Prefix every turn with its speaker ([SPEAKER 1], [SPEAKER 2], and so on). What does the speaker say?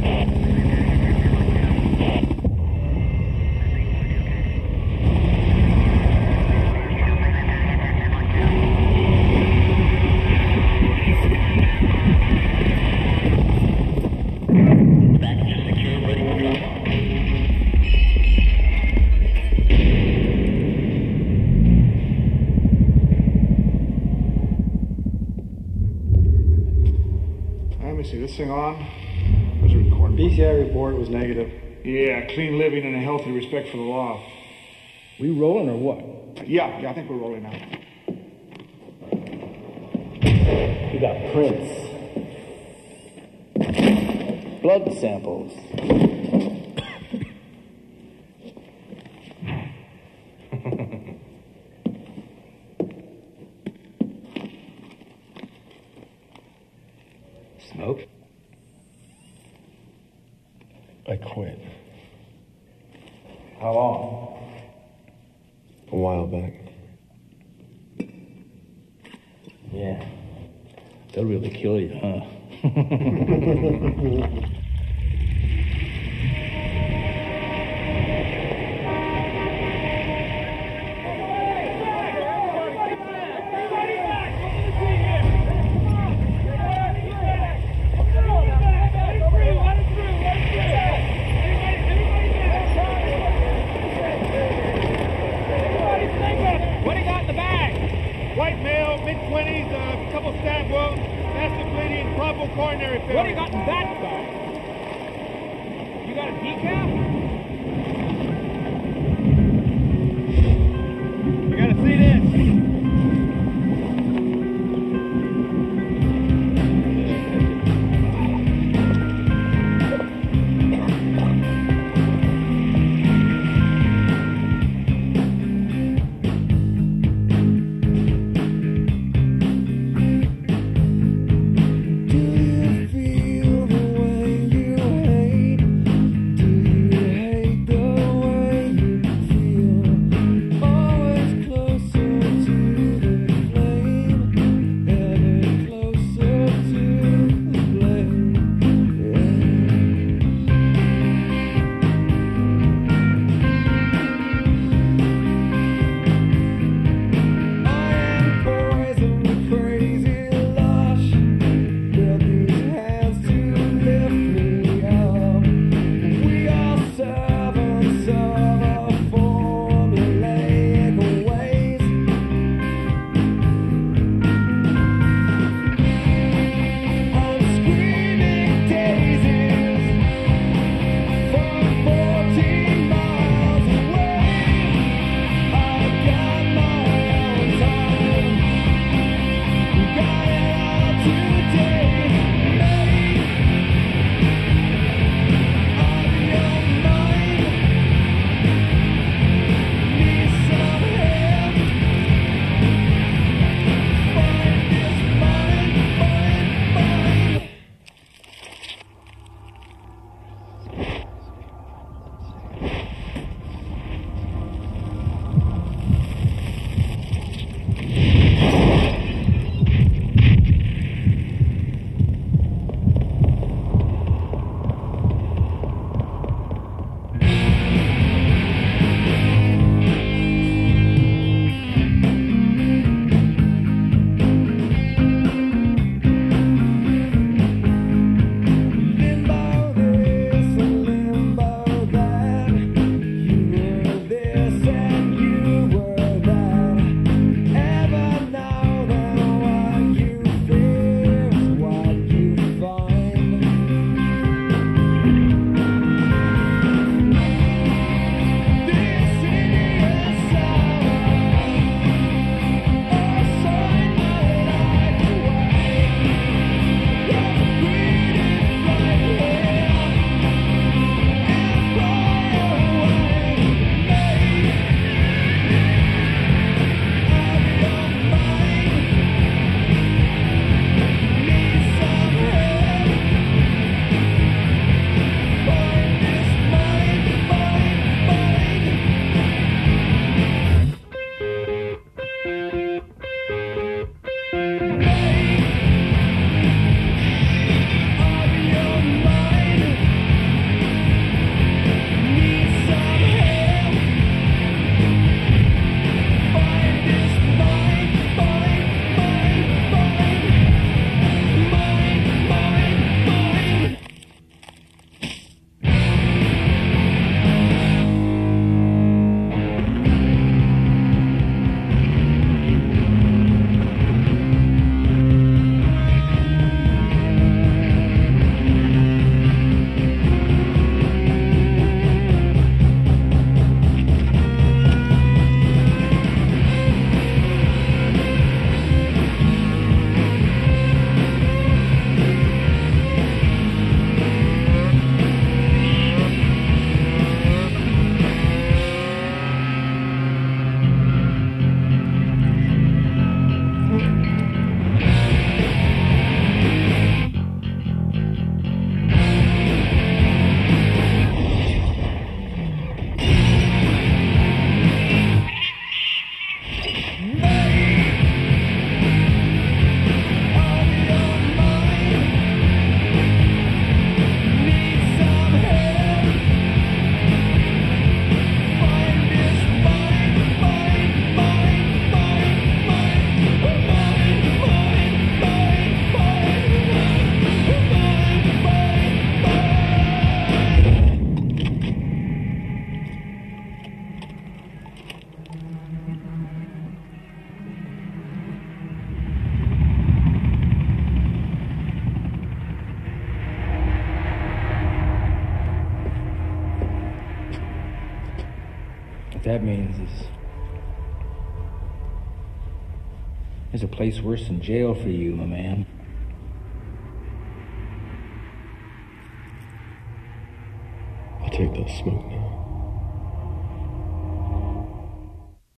[SPEAKER 1] See this thing on? Where's the recording?
[SPEAKER 2] BCI report was negative.
[SPEAKER 1] Yeah, clean living and a healthy respect for the law.
[SPEAKER 2] We rolling or what?
[SPEAKER 1] Yeah, I think we're rolling now.
[SPEAKER 3] We got prints. Blood samples. Smoke?
[SPEAKER 2] I quit.
[SPEAKER 3] How long?
[SPEAKER 2] A while back.
[SPEAKER 3] Yeah. They'll really kill you, huh?
[SPEAKER 4] White male, mid-20s, a couple stab wounds, massive bleeding, probable coronary failure.
[SPEAKER 5] What do you got in that bag? You got a decaf?
[SPEAKER 4] We gotta see this.
[SPEAKER 6] Do you feel the way you hate? Do you
[SPEAKER 3] that means is there's a place worse than jail for you, my man.
[SPEAKER 2] I'll take that smoke now.